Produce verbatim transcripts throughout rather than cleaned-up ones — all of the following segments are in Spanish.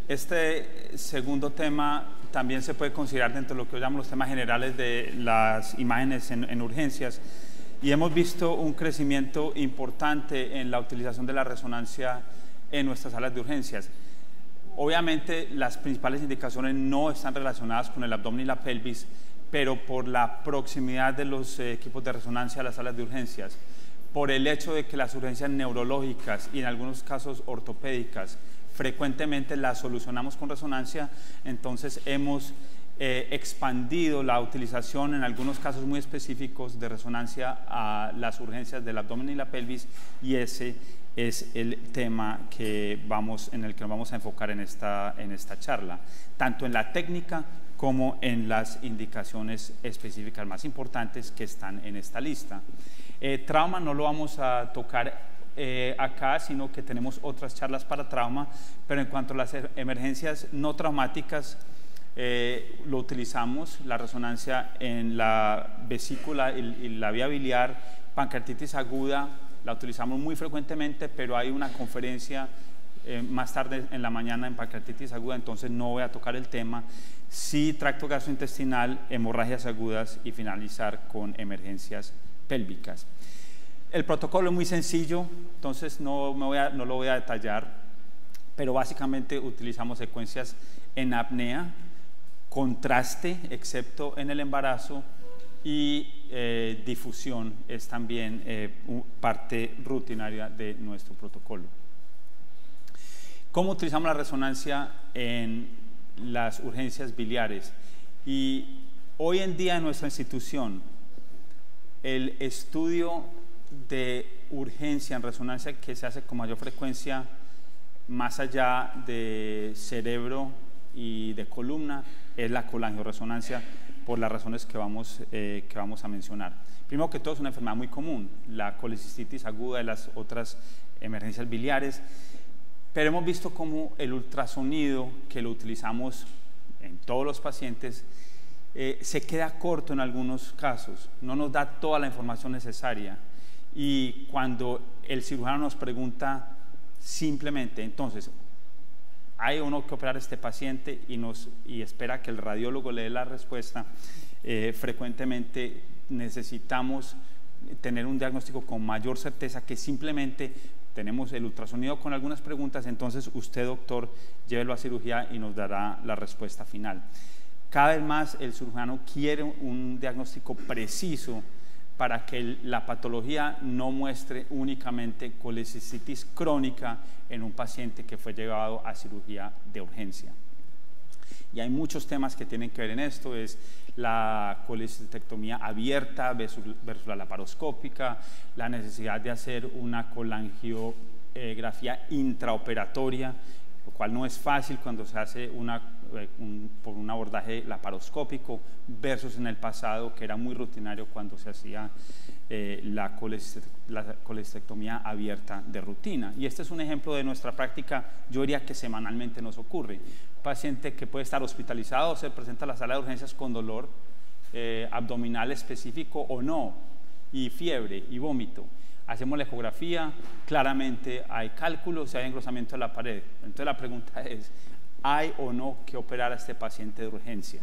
Este segundo tema también se puede considerar dentro de lo que llamamos los temas generales de las imágenes en, en urgencias, y hemos visto un crecimiento importante en la utilización de la resonancia en nuestras salas de urgencias. Obviamente las principales indicaciones no están relacionadas con el abdomen y la pelvis, pero por la proximidad de los eh, equipos de resonancia a las salas de urgencias, por el hecho de que las urgencias neurológicas y en algunos casos ortopédicas frecuentemente las solucionamos con resonancia, entonces hemos eh, expandido la utilización en algunos casos muy específicos de resonancia a las urgencias del abdomen y la pelvis, y ese es el tema que vamos, en el que nos vamos a enfocar en esta, en esta charla, tanto en la técnica como en las indicaciones específicas más importantes que están en esta lista. Eh, trauma no lo vamos a tocar eh, acá, sino que tenemos otras charlas para trauma, pero en cuanto a las emergencias no traumáticas, eh, lo utilizamos, la resonancia en la vesícula y, y la vía biliar, pancreatitis aguda, la utilizamos muy frecuentemente, pero hay una conferencia eh, más tarde en la mañana en pancreatitis aguda, entonces no voy a tocar el tema. Sí, tracto gastrointestinal, hemorragias agudas y finalizar con emergencias pélvicas. El protocolo es muy sencillo, entonces no, me voy a, no lo voy a detallar, pero básicamente utilizamos secuencias en apnea, contraste, excepto en el embarazo, y eh, difusión es también eh, parte rutinaria de nuestro protocolo. ¿Cómo utilizamos la resonancia en las urgencias biliares? Y hoy en día en nuestra institución, el estudio de urgencia en resonancia que se hace con mayor frecuencia más allá de cerebro y de columna es la colangioresonancia, por las razones que vamos, eh, que vamos a mencionar. Primero que todo, es una enfermedad muy común, la colecistitis aguda y las otras emergencias biliares, pero hemos visto cómo el ultrasonido, que lo utilizamos en todos los pacientes, eh, se queda corto en algunos casos, no nos da toda la información necesaria, y cuando el cirujano nos pregunta simplemente, entonces, hay uno que operar a este paciente y, nos, y espera que el radiólogo le dé la respuesta, eh, frecuentemente necesitamos tener un diagnóstico con mayor certeza que simplemente tenemos el ultrasonido con algunas preguntas, entonces usted, doctor, llévelo a cirugía y nos dará la respuesta final. Cada vez más el cirujano quiere un diagnóstico preciso para que la patología no muestre únicamente colecistitis crónica en un paciente que fue llevado a cirugía de urgencia. Y hay muchos temas que tienen que ver en esto, es la colecistectomía abierta versus, versus la laparoscópica, la necesidad de hacer una colangiografía intraoperatoria, lo cual no es fácil cuando se hace una, eh, un, por un abordaje laparoscópico versus en el pasado, que era muy rutinario cuando se hacía eh, la, la colecistectomía abierta de rutina. Y este es un ejemplo de nuestra práctica, yo diría que semanalmente nos ocurre. Un paciente que puede estar hospitalizado, se presenta a la sala de urgencias con dolor eh, abdominal específico o no, y fiebre y vómito. Hacemos la ecografía, claramente hay cálculos y hay engrosamiento de la pared. Entonces la pregunta es, ¿hay o no que operar a este paciente de urgencia?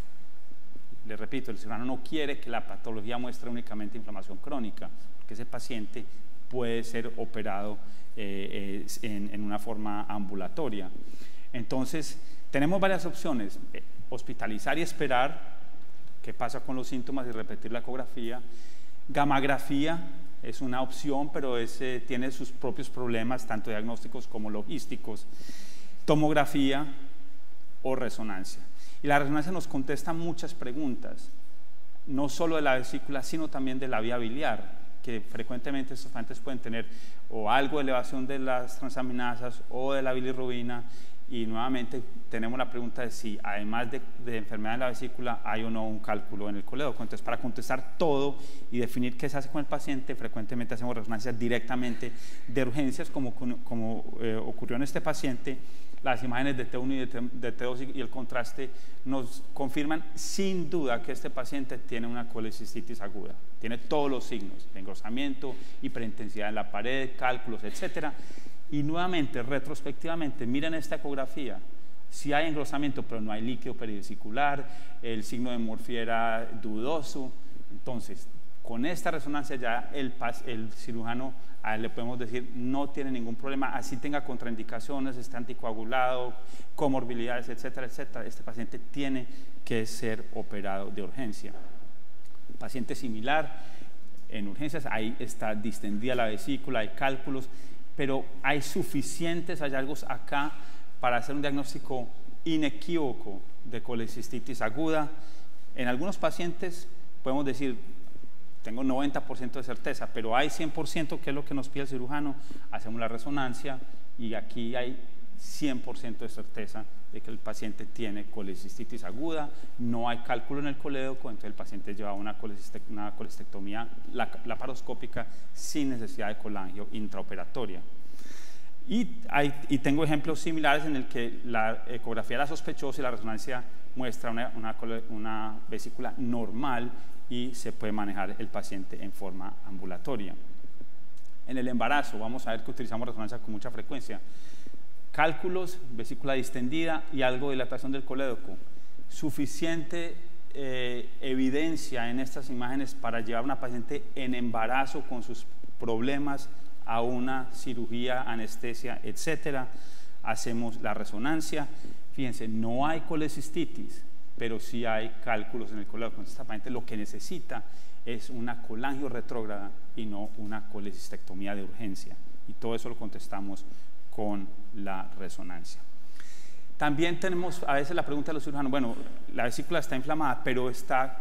Le repito, el cirujano no quiere que la patología muestre únicamente inflamación crónica, porque ese paciente puede ser operado eh, eh, en, en una forma ambulatoria. Entonces, tenemos varias opciones, eh, hospitalizar y esperar qué pasa con los síntomas y repetir la ecografía. Gammagrafía es una opción, pero ese tiene sus propios problemas, tanto diagnósticos como logísticos. Tomografía o resonancia. Y la resonancia nos contesta muchas preguntas, no solo de la vesícula, sino también de la vía biliar, que frecuentemente estos pacientes pueden tener o algo de elevación de las transaminasas o de la bilirrubina, y nuevamente tenemos la pregunta de si, además de, de enfermedad en la vesícula, hay o no un cálculo en el colédoco. Entonces, para contestar todo y definir qué se hace con el paciente, frecuentemente hacemos resonancias directamente de urgencias, como, como eh, ocurrió en este paciente. Las imágenes de T uno y de, T, de T dos y el contraste nos confirman sin duda que este paciente tiene una colecistitis aguda. Tiene todos los signos de engrosamiento, hiperintensidad en la pared, cálculos, etcétera. Y nuevamente, retrospectivamente, miren esta ecografía. Si hay engrosamiento, pero no hay líquido perivesicular, el signo de Morphy era dudoso. Entonces, con esta resonancia ya el, el cirujano a él le podemos decir no tiene ningún problema, así tenga contraindicaciones, está anticoagulado, comorbilidades, etcétera, etcétera. Este paciente tiene que ser operado de urgencia. Paciente similar, en urgencias, ahí está distendida la vesícula, hay cálculos, pero hay suficientes hallazgos acá para hacer un diagnóstico inequívoco de colecistitis aguda. En algunos pacientes podemos decir, tengo noventa por ciento de certeza, pero hay cien por ciento, que es lo que nos pide el cirujano, hacemos la resonancia y aquí hay cien por ciento de certeza de que el paciente tiene colecistitis aguda, no hay cálculo en el colédoco, entonces el paciente lleva una, colecistec una colestectomía laparoscópica sin necesidad de colangio intraoperatoria. Y, hay, y tengo ejemplos similares en el que la ecografía era sospechosa y la resonancia muestra una, una, una vesícula normal y se puede manejar el paciente en forma ambulatoria. En el embarazo vamos a ver que utilizamos resonancia con mucha frecuencia. Cálculos, vesícula distendida y algo de dilatación del colédoco. Suficiente eh, evidencia en estas imágenes para llevar a una paciente en embarazo con sus problemas a una cirugía, anestesia, etcétera. Hacemos la resonancia. Fíjense, no hay colecistitis, pero sí hay cálculos en el colédoco. Entonces, esta paciente lo que necesita es una colangio retrógrada y no una colecistectomía de urgencia. Y todo eso lo contestamos con la resonancia. También tenemos a veces la pregunta de los cirujanos, bueno, la vesícula está inflamada, pero está,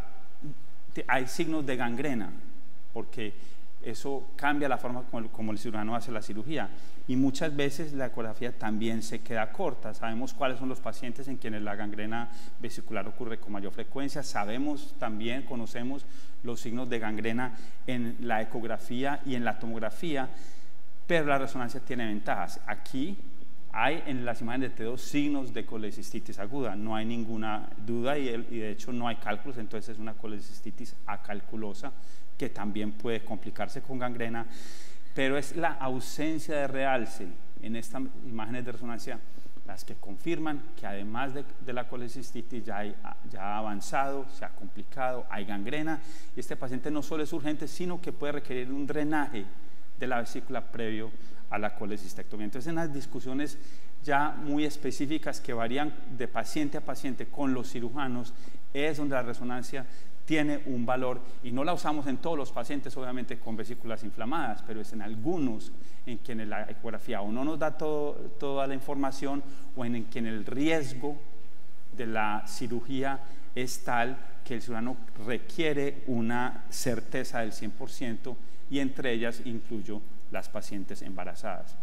hay signos de gangrena, porque eso cambia la forma como el, como el cirujano hace la cirugía, y muchas veces la ecografía también se queda corta. Sabemos cuáles son los pacientes en quienes la gangrena vesicular ocurre con mayor frecuencia, sabemos también, conocemos los signos de gangrena en la ecografía y en la tomografía, pero la resonancia tiene ventajas. Aquí hay en las imágenes de T dos signos de colecistitis aguda, no hay ninguna duda y, el, y de hecho no hay cálculos, entonces es una colecistitis acalculosa que también puede complicarse con gangrena, pero es la ausencia de realce en estas imágenes de resonancia las que confirman que además de, de la colecistitis ya, hay, ya ha avanzado, se ha complicado, hay gangrena, y este paciente no solo es urgente, sino que puede requerir un drenaje de la vesícula previo a la colecistectomía. Entonces, en las discusiones ya muy específicas que varían de paciente a paciente con los cirujanos, es donde la resonancia tiene un valor, y no la usamos en todos los pacientes, obviamente, con vesículas inflamadas, pero es en algunos en quienes la ecografía o no nos da todo, toda la información, o en quienes el riesgo de la cirugía es tal que el cirujano requiere una certeza del cien por ciento, y entre ellas incluyo las pacientes embarazadas.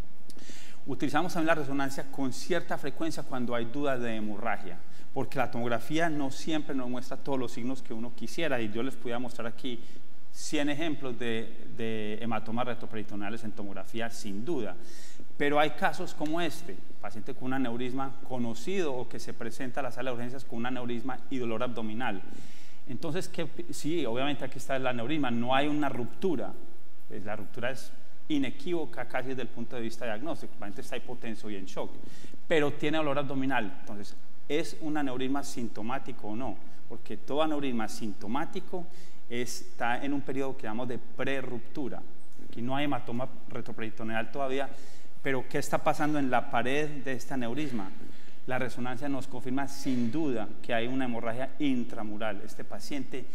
Utilizamos también la resonancia con cierta frecuencia cuando hay dudas de hemorragia, porque la tomografía no siempre nos muestra todos los signos que uno quisiera, y yo les pudiera mostrar aquí cien ejemplos de, de hematomas retroperitoneales en tomografía sin duda, pero hay casos como este, paciente con un aneurisma conocido o que se presenta a la sala de urgencias con un aneurisma y dolor abdominal. Entonces, ¿qué? Sí, obviamente aquí está el aneurisma, no hay una ruptura, pues la ruptura es inequívoca casi desde el punto de vista diagnóstico, el paciente está hipotenso y en shock, pero tiene dolor abdominal. Entonces, ¿es un aneurisma sintomático o no? Porque todo aneurisma sintomático está en un periodo que llamamos de prerruptura. Aquí no hay hematoma retroperitoneal todavía, pero ¿qué está pasando en la pared de este aneurisma? La resonancia nos confirma sin duda que hay una hemorragia intramural. Este paciente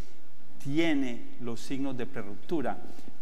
tiene los signos de prerruptura,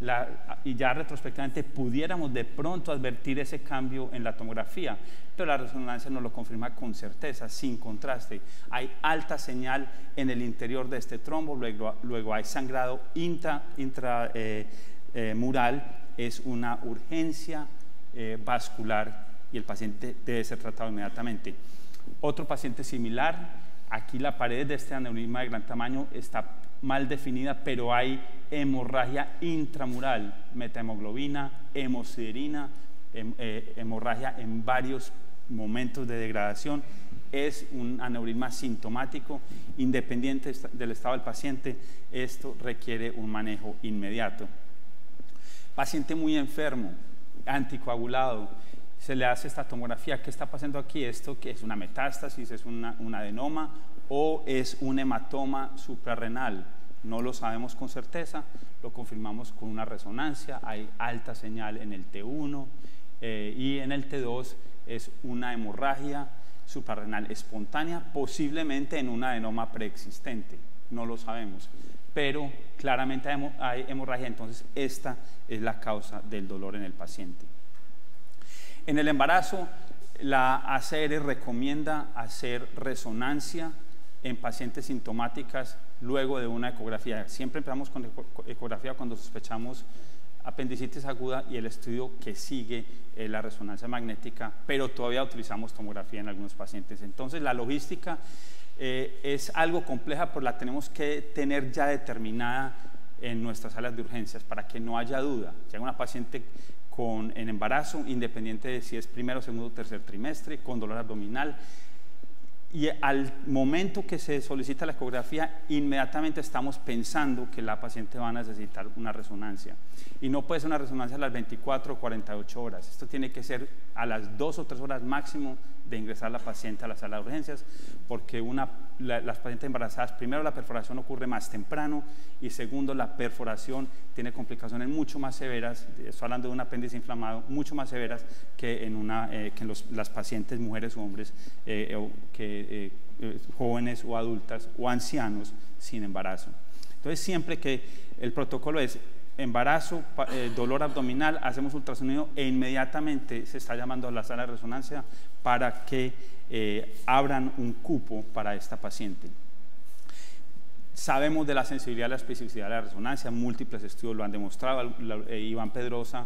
la, y ya retrospectivamente pudiéramos de pronto advertir ese cambio en la tomografía, pero la resonancia nos lo confirma con certeza, sin contraste. Hay alta señal en el interior de este trombo, luego, luego hay sangrado intramural, intra, eh, eh, mural, es una urgencia eh, vascular y el paciente debe ser tratado inmediatamente. Otro paciente similar, aquí la pared de este aneurisma de gran tamaño está mal definida, pero hay hemorragia intramural, metahemoglobina, hemosiderina, hem, eh, hemorragia en varios momentos de degradación. Es un aneurisma sintomático, independiente del estado del paciente, esto requiere un manejo inmediato. Paciente muy enfermo, anticoagulado, se le hace esta tomografía. ¿Qué está pasando aquí? ¿Esto que es una metástasis, es una, un adenoma o es un hematoma suprarrenal? No lo sabemos con certeza, lo confirmamos con una resonancia. Hay alta señal en el T uno eh, y en el T dos es una hemorragia suprarrenal espontánea, posiblemente en un adenoma preexistente, no lo sabemos, pero claramente hay hemorragia, entonces esta es la causa del dolor en el paciente. En el embarazo, la A C R recomienda hacer resonancia en pacientes sintomáticas luego de una ecografía. Siempre empezamos con ecografía cuando sospechamos apendicitis aguda y el estudio que sigue es la resonancia magnética, pero todavía utilizamos tomografía en algunos pacientes. Entonces la logística eh, es algo compleja, pero la tenemos que tener ya determinada en nuestras salas de urgencias para que no haya duda. Llega una paciente con, en embarazo, independiente de si es primero, segundo o tercer trimestre, con dolor abdominal, y al momento que se solicita la ecografía, inmediatamente estamos pensando que la paciente va a necesitar una resonancia. Y no puede ser una resonancia a las veinticuatro o cuarenta y ocho horas. Esto tiene que ser a las dos o tres horas máximo de ingresar la paciente a la sala de urgencias, porque una, la, las pacientes embarazadas, primero la perforación ocurre más temprano y segundo la perforación tiene complicaciones mucho más severas, estoy hablando de un apéndice inflamado, mucho más severas que en, una, eh, que en los, las pacientes mujeres o hombres eh, o que, eh, jóvenes o adultas o ancianos sin embarazo. Entonces siempre que el protocolo es embarazo, eh, dolor abdominal, hacemos ultrasonido e inmediatamente se está llamando a la sala de resonancia para que eh, abran un cupo para esta paciente. Sabemos de la sensibilidad y la especificidad de la resonancia, múltiples estudios lo han demostrado. eh, Iván Pedrosa,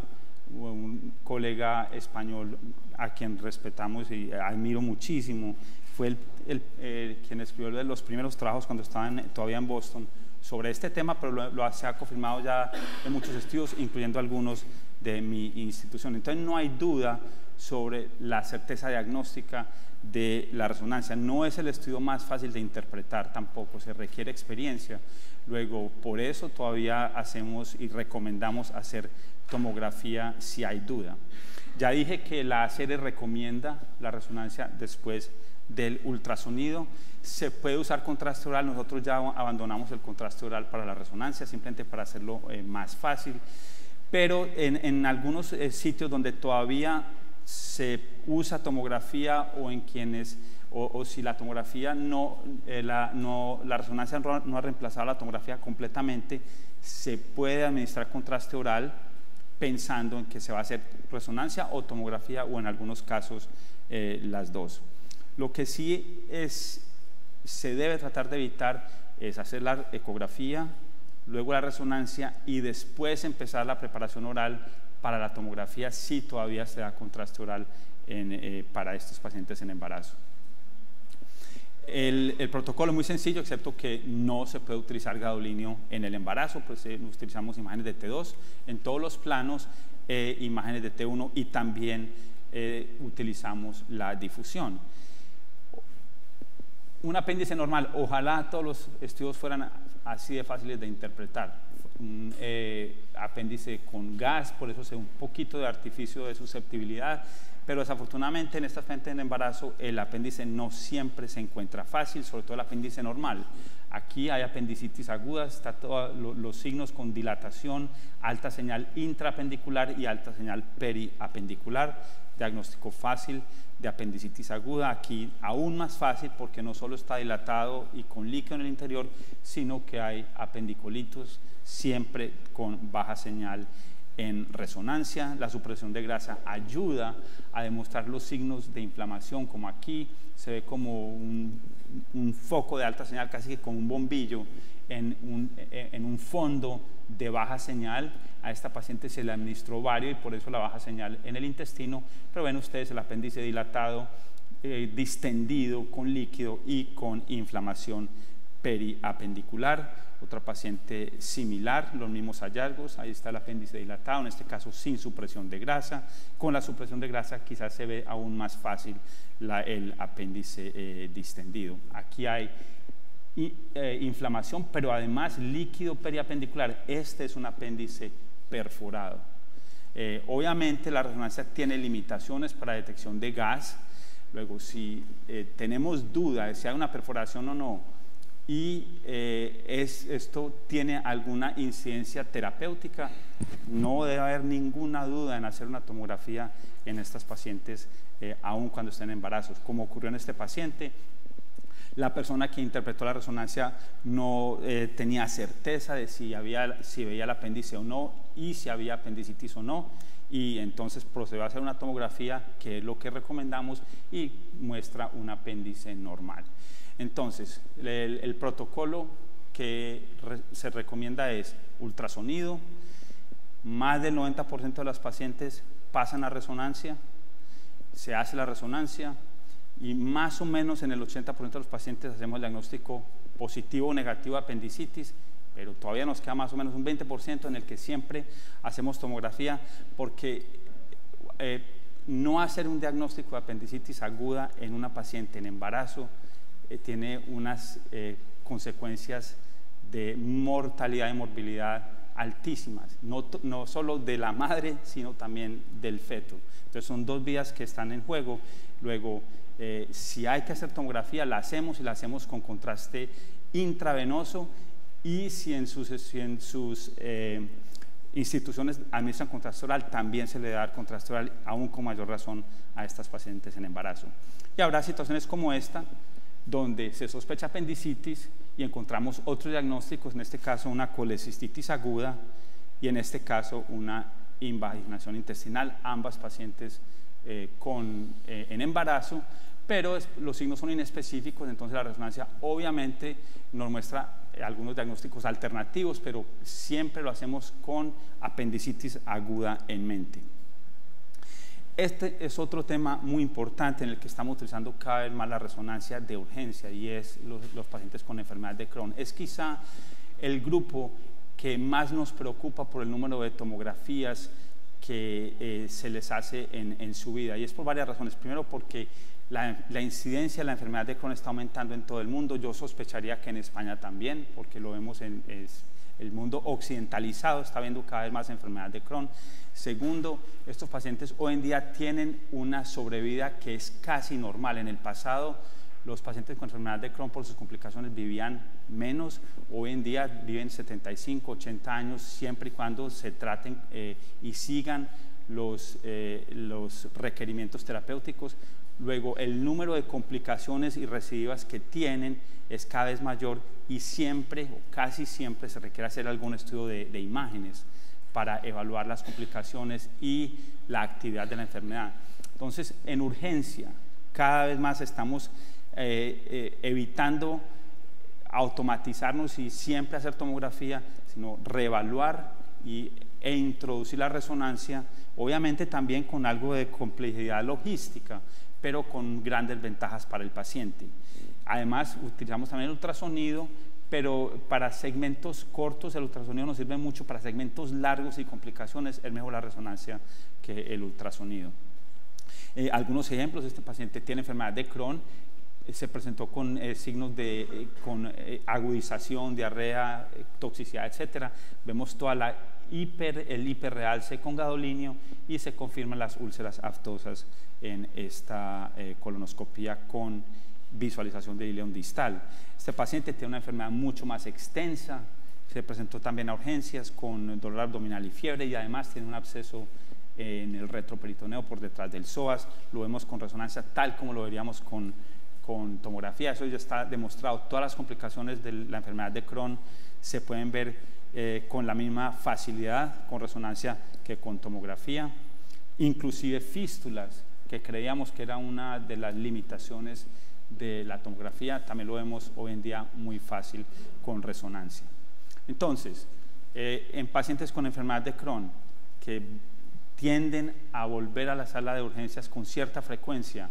un colega español a quien respetamos y admiro muchísimo, fue el, el, eh, quien escribió de los primeros trabajos cuando estaban todavía en Boston sobre este tema, pero lo, lo se ha confirmado ya en muchos estudios, incluyendo algunos de mi institución. Entonces no hay duda sobre la certeza diagnóstica de la resonancia. No es el estudio más fácil de interpretar tampoco, se requiere experiencia. Luego, por eso todavía hacemos y recomendamos hacer tomografía si hay duda. Ya dije que la A C R recomienda la resonancia después del ultrasonido. Se puede usar contraste oral, nosotros ya abandonamos el contraste oral para la resonancia, simplemente para hacerlo eh, más fácil, pero en, en algunos eh, sitios donde todavía se usa tomografía o en quienes, o, o si la tomografía no, eh, la, no, la resonancia no, no ha reemplazado la tomografía completamente, se puede administrar contraste oral pensando en que se va a hacer resonancia o tomografía o en algunos casos eh, las dos. Lo que sí es, se debe tratar de evitar es hacer la ecografía, luego la resonancia y después empezar la preparación oral para la tomografía si todavía se da contraste oral en, eh, para estos pacientes en embarazo. El, el protocolo es muy sencillo, excepto que no se puede utilizar gadolinio en el embarazo, pues eh, utilizamos imágenes de T dos en todos los planos, eh, imágenes de T uno y también eh, utilizamos la difusión. Un apéndice normal, ojalá todos los estudios fueran así de fáciles de interpretar. Un eh, apéndice con gas, por eso se da un poquito de artificio de susceptibilidad, pero desafortunadamente en esta paciente en embarazo el apéndice no siempre se encuentra fácil, sobre todo el apéndice normal. Aquí hay apendicitis aguda, está todos lo, los signos con dilatación, alta señal intrapendicular y alta señal periapendicular, diagnóstico fácil de apendicitis aguda. Aquí aún más fácil porque no solo está dilatado y con líquido en el interior, sino que hay apendicolitos siempre con baja señal en resonancia. La supresión de grasa ayuda a demostrar los signos de inflamación, como aquí se ve como un, un foco de alta señal, casi que con un bombillo en un, en un fondo de baja señal. A esta paciente se le administró vario y por eso la baja señal en el intestino, pero ven ustedes el apéndice dilatado, eh, distendido, con líquido y con inflamación periapendicular. Otra paciente similar, los mismos hallazgos, ahí está el apéndice dilatado, en este caso sin supresión de grasa. Con la supresión de grasa quizás se ve aún más fácil la, el apéndice eh, distendido. Aquí hay y, eh, inflamación, pero además líquido periapendicular. Este es un apéndice perforado. Eh, obviamente la resonancia tiene limitaciones para detección de gas. Luego, si eh, tenemos duda de si hay una perforación o no, y eh, es, esto tiene alguna incidencia terapéutica, no debe haber ninguna duda en hacer una tomografía en estas pacientes, eh, aun cuando estén en embarazos, como ocurrió en este paciente. La persona que interpretó la resonancia no eh, tenía certeza de si, había, si veía el apéndice o no, y si había apendicitis o no, y entonces procedió a hacer una tomografía, que es lo que recomendamos, y muestra un apéndice normal. Entonces, el, el protocolo que re, se recomienda es ultrasonido. Más del noventa por ciento de las pacientes pasan a resonancia, se hace la resonancia, y más o menos en el ochenta por ciento de los pacientes hacemos el diagnóstico positivo o negativo de apendicitis, pero todavía nos queda más o menos un veinte por ciento en el que siempre hacemos tomografía, porque eh, no hacer un diagnóstico de apendicitis aguda en una paciente en embarazo eh, tiene unas eh, consecuencias de mortalidad y morbilidad altísimas, no, no solo de la madre, sino también del feto. Entonces son dos vías que están en juego. Luego, eh, si hay que hacer tomografía, la hacemos, y la hacemos con contraste intravenoso, y si en sus, si en sus eh, instituciones administran contraste oral, también se le da contraste oral, aún con mayor razón a estas pacientes en embarazo. Y habrá situaciones como esta, donde se sospecha apendicitis y encontramos otros diagnósticos, en este caso una colecistitis aguda, y en este caso una invaginación intestinal, ambas pacientes eh, con, eh, en embarazo, pero es, los signos son inespecíficos. Entonces la resonancia obviamente nos muestra eh, algunos diagnósticos alternativos, pero siempre lo hacemos con apendicitis aguda en mente. Este es otro tema muy importante en el que estamos utilizando cada vez más la resonancia de urgencia, y es los, los pacientes con enfermedad de Crohn. Es quizá el grupo que más nos preocupa por el número de tomografías que eh, se les hace en, en su vida, y es por varias razones. Primero, porque la, la incidencia de la enfermedad de Crohn está aumentando en todo el mundo. Yo sospecharía que en España también, porque lo vemos en es, el mundo occidentalizado, está viendo cada vez más enfermedad de Crohn. Segundo, estos pacientes hoy en día tienen una sobrevida que es casi normal. En el pasado, los pacientes con enfermedad de Crohn por sus complicaciones vivían menos. Hoy en día viven setenta y cinco, ochenta años, siempre y cuando se traten eh, y sigan los, eh, los requerimientos terapéuticos. Luego, el número de complicaciones y recidivas que tienen es cada vez mayor, y siempre o casi siempre se requiere hacer algún estudio de, de imágenes para evaluar las complicaciones y la actividad de la enfermedad. Entonces, en urgencia, cada vez más estamos eh, eh, evitando automatizarnos y siempre hacer tomografía, sino reevaluar y, e introducir la resonancia, obviamente también con algo de complejidad logística, pero con grandes ventajas para el paciente. Además, utilizamos también el ultrasonido, pero para segmentos cortos el ultrasonido nos sirve mucho. Para segmentos largos y complicaciones es mejor la resonancia que el ultrasonido. Eh, algunos ejemplos: este paciente tiene enfermedad de Crohn, eh, se presentó con eh, signos de eh, con, eh, agudización, diarrea, eh, toxicidad, etcétera. Vemos toda la hiper, el hiperrealce con gadolinio, y se confirman las úlceras aftosas en esta eh, colonoscopía con visualización del ileón distal. Este paciente tiene una enfermedad mucho más extensa, se presentó también a urgencias con dolor abdominal y fiebre, y además tiene un absceso en el retroperitoneo por detrás del psoas. Lo vemos con resonancia tal como lo veríamos con, con tomografía. Eso ya está demostrado. Todas las complicaciones de la enfermedad de Crohn se pueden ver eh, con la misma facilidad con resonancia que con tomografía. Inclusive fístulas, que creíamos que era una de las limitaciones de la tomografía, también lo vemos hoy en día muy fácil con resonancia. Entonces, eh, en pacientes con enfermedad de Crohn que tienden a volver a la sala de urgencias con cierta frecuencia,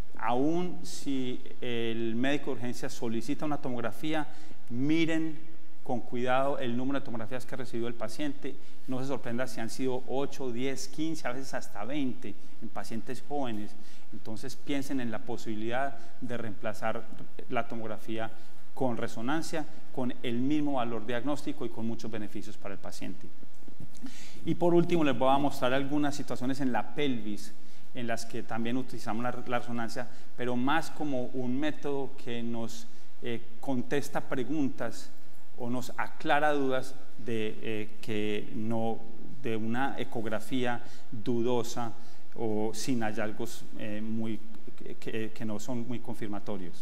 aún si el médico de urgencias solicita una tomografía, miren con cuidado el número de tomografías que ha recibido el paciente. No se sorprenda si han sido ocho, diez, quince, a veces hasta veinte en pacientes jóvenes. Entonces piensen en la posibilidad de reemplazar la tomografía con resonancia, con el mismo valor diagnóstico y con muchos beneficios para el paciente. Y por último les voy a mostrar algunas situaciones en la pelvis en las que también utilizamos la, la resonancia, pero más como un método que nos eh, contesta preguntas o nos aclara dudas de, eh, que no, de una ecografía dudosa o sin hallazgos eh, muy, que, que no son muy confirmatorios.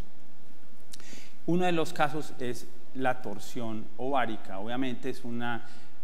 Uno de los casos es la torsión ovárica. Obviamente es una,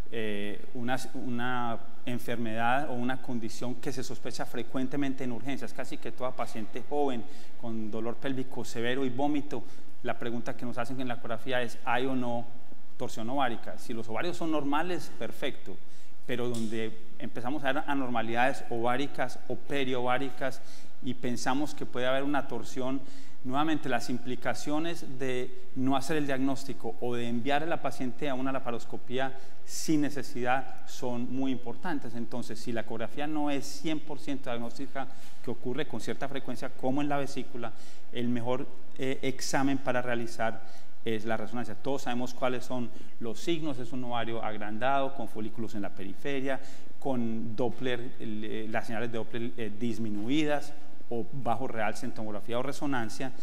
eh, una, una enfermedad o una condición que se sospecha frecuentemente en urgencias. Casi que toda paciente joven con dolor pélvico severo y vómito, la pregunta que nos hacen en la ecografía es: ¿hay o no torsión ovárica? Si los ovarios son normales, perfecto, pero donde empezamos a ver anormalidades ováricas o periováricas y pensamos que puede haber una torsión, nuevamente las implicaciones de no hacer el diagnóstico o de enviar a la paciente a una laparoscopía sin necesidad son muy importantes. Entonces, si la ecografía no es cien por ciento diagnóstica, que ocurre con cierta frecuencia como en la vesícula, el mejor eh, examen para realizar es la resonancia. Todos sabemos cuáles son los signos: es un ovario agrandado, con folículos en la periferia, con Doppler, eh, las señales de Doppler eh, disminuidas o bajo realce en tomografía o resonancia,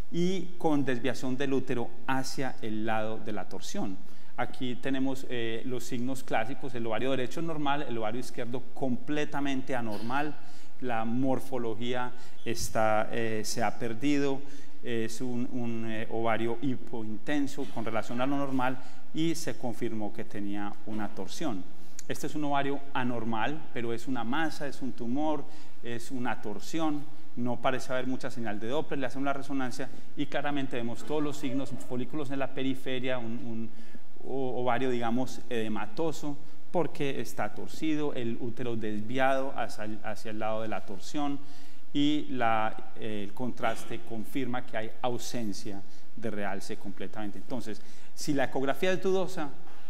y con desviación del útero hacia el lado de la torsión. Aquí tenemos eh, los signos clásicos: el ovario derecho normal, el ovario izquierdo completamente anormal, la morfología está, eh, se ha perdido, es un, un eh, ovario hipointenso con relación a lo normal, y se confirmó que tenía una torsión. Este es un ovario anormal, pero es una masa, es un tumor, es una torsión. No parece haber mucha señal de Doppler, le hacen una resonancia y claramente vemos todos los signos: folículos en la periferia, un, un ovario, digamos, edematoso, porque está torcido, el útero desviado hacia el, hacia el lado de la torsión, y la, eh, el contraste confirma que hay ausencia de realce completamente. Entonces, si la ecografía es dudosa,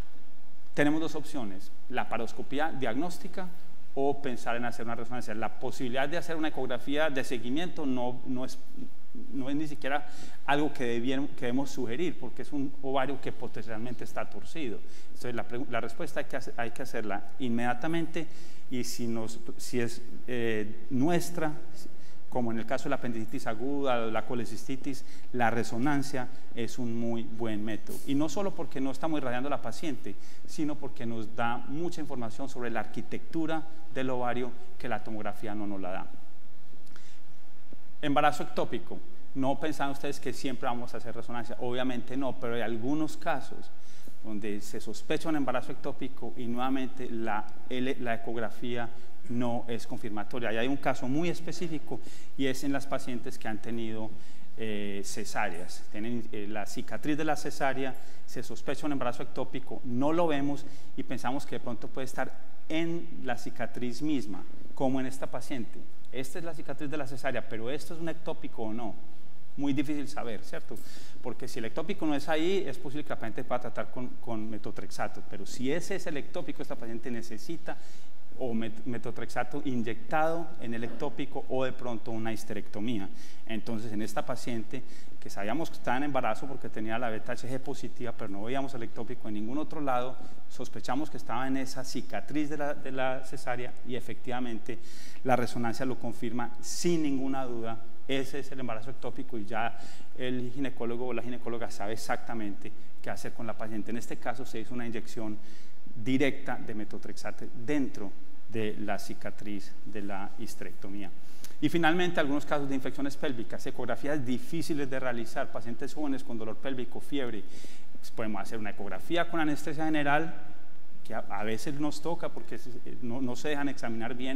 tenemos dos opciones: la laparoscopía diagnóstica o pensar en hacer una resonancia. La posibilidad de hacer una ecografía de seguimiento no, no, es, no es ni siquiera algo que, debieron, que debemos sugerir, porque es un ovario que potencialmente está torcido. Entonces la, la respuesta hay que, hacer, hay que hacerla inmediatamente, y si, nos, si es eh, nuestra, como en el caso de la apendicitis aguda, la colecistitis, la resonancia es un muy buen método. Y no solo porque no estamos irradiando a la paciente, sino porque nos da mucha información sobre la arquitectura del ovario que la tomografía no nos la da. Embarazo ectópico. No pensan ustedes que siempre vamos a hacer resonancia, obviamente no, pero hay algunos casos donde se sospecha un embarazo ectópico y nuevamente la, la ecografía no es confirmatoria. Y hay un caso muy específico, y es en las pacientes que han tenido eh, cesáreas. Tienen eh, la cicatriz de la cesárea, se sospecha un embarazo ectópico, no lo vemos y pensamos que de pronto puede estar en la cicatriz misma, como en esta paciente. Esta es la cicatriz de la cesárea, pero ¿esto es un ectópico o no? Muy difícil saber, ¿cierto? Porque si el ectópico no es ahí, es posible que la paciente pueda tratar con, con metotrexato, pero si ese es el ectópico, esta paciente necesita o metotrexato inyectado en el ectópico, o de pronto una histerectomía. Entonces, en esta paciente, que sabíamos que estaba en embarazo porque tenía la beta H G positiva, pero no veíamos el ectópico en ningún otro lado, sospechamos que estaba en esa cicatriz de la, de la cesárea, y efectivamente la resonancia lo confirma sin ninguna duda. Ese es el embarazo ectópico, y ya el ginecólogo o la ginecóloga sabe exactamente qué hacer con la paciente. En este caso se hizo una inyección directa de metotrexato dentro de la cicatriz de la histerectomía. Y finalmente, algunos casos de infecciones pélvicas, ecografías difíciles de realizar, pacientes jóvenes con dolor pélvico, fiebre. Pues podemos hacer una ecografía con anestesia general, que a, a veces nos toca porque no, no se dejan examinar bien,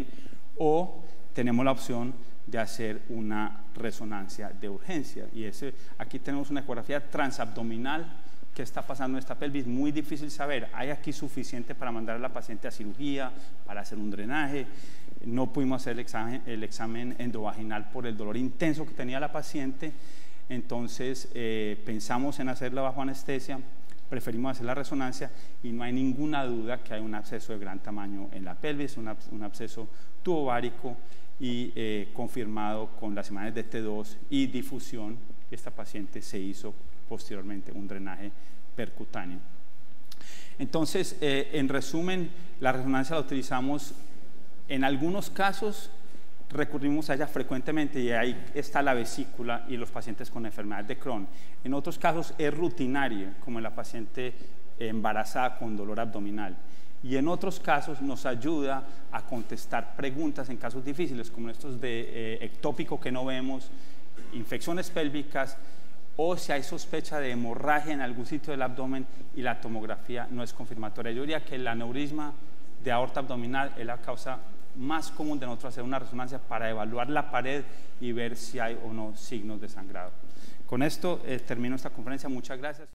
o tenemos la opción de hacer una resonancia de urgencia. Y ese, aquí tenemos una ecografía transabdominal. ¿Qué está pasando en esta pelvis? Muy difícil saber. Hay aquí suficiente para mandar a la paciente a cirugía, para hacer un drenaje. No pudimos hacer el examen, el examen endovaginal por el dolor intenso que tenía la paciente. Entonces eh, pensamos en hacerla bajo anestesia, preferimos hacer la resonancia, y no hay ninguna duda que hay un absceso de gran tamaño en la pelvis, un, un absceso tubovárico, y eh, confirmado con las imágenes de T dos y difusión. Esta paciente se hizo posteriormente un drenaje percutáneo. Entonces, eh, en resumen, la resonancia la utilizamos en algunos casos, recurrimos a ella frecuentemente y ahí está la vesícula y los pacientes con enfermedad de Crohn. En otros casos es rutinaria, como en la paciente embarazada con dolor abdominal. Y en otros casos nos ayuda a contestar preguntas en casos difíciles, como estos de eh, ectópico que no vemos, infecciones pélvicas, o si hay sospecha de hemorragia en algún sitio del abdomen y la tomografía no es confirmatoria. Yo diría que el aneurisma de aorta abdominal es la causa más común de nosotros hacer una resonancia para evaluar la pared y ver si hay o no signos de sangrado. Con esto eh, termino esta conferencia. Muchas gracias.